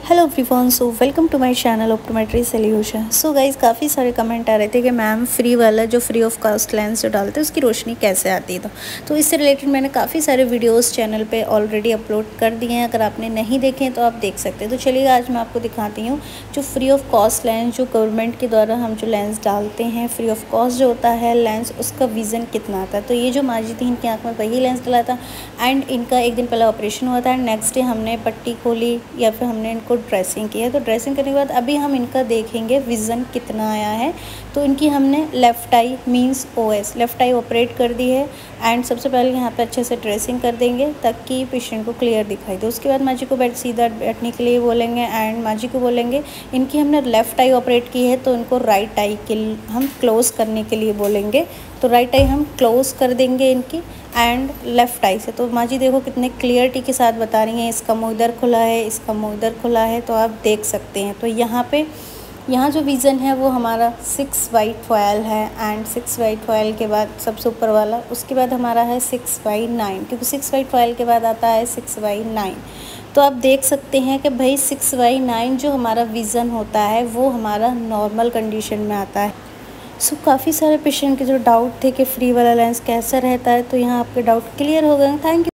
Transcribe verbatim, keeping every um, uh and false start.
Hello everyone, so welcome to my channel optometry solution. So guys, काफ़ी सारे comment आ रहे थे कि मैम फ्री वाला जो फ्री ऑफ कॉस्ट लेंस जो डालते हैं उसकी रोशनी कैसे आती है। तो तो इससे रिलेटेड मैंने काफ़ी सारे वीडियोस चैनल पे ऑलरेडी अपलोड कर दिए हैं। अगर आपने नहीं देखे हैं तो आप देख सकते हैं। तो चलिए आज मैं आपको दिखाती हूँ जो फ्री ऑफ कॉस्ट लेंस जो गवर्नमेंट के द्वारा हम जो लेंस डालते हैं फ्री ऑफ कॉस्ट जो होता है लेंस, उसका विज़न कितना आता है। तो ये जो माजी थी, इनकी आँख में वही लेंस डला था एंड इनका एक दिन पहले ऑपरेशन हुआ था एंड नेक्स्ट डे हमने पट्टी खोली या फिर हमने इनको ड्रेसिंग की है। तो ड्रेसिंग करने के बाद अभी हम इनका देखेंगे विज़न कितना आया है। तो इनकी हमने left eye means OS left eye operate कर दी है एंड सबसे पहले यहाँ पे अच्छे से ड्रेसिंग कर देंगे ताकि पेशेंट को क्लियर दिखाई दे। उसके बाद माजी को बैठ सीधा बैठने के लिए बोलेंगे एंड माजी को बोलेंगे इनकी हमने लेफ़्ट आई ऑपरेट की है तो इनको राइट आई के लिए हम क्लोज़ करने के लिए बोलेंगे। तो राइट आई हम क्लोज़ कर देंगे इनकी एंड लेफ़्ट आई से। तो माजी देखो कितने क्लियरिटी के साथ बता रही हैं, इसका मुँह इधर खुला है, इसका मुँह इधर खुला है, तो आप देख सकते हैं। तो यहाँ पे यहाँ जो विज़न है वो हमारा सिक्स बाई ट्वेल्व है एंड सिक्स बाई ट्वेल्व के बाद सबसे ऊपर वाला, उसके बाद हमारा है सिक्स बाई नाइन, क्योंकि सिक्स बाई ट्वेल्व के बाद आता है सिक्स बाई नाइन। तो आप देख सकते हैं कि भाई सिक्स बाई नाइन जो हमारा विज़न होता है वो हमारा नॉर्मल कंडीशन में आता है। सो so, काफ़ी सारे पेशेंट के जो डाउट थे कि फ्री वाला लेंस कैसा रहता है, तो यहाँ आपके डाउट क्लियर हो गए। Thank you.